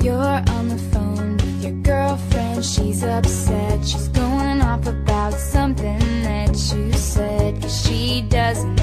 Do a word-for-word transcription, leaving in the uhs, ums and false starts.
You're on the phone with your girlfriend. She's upset. She's going off about something that you said, 'cause she doesn't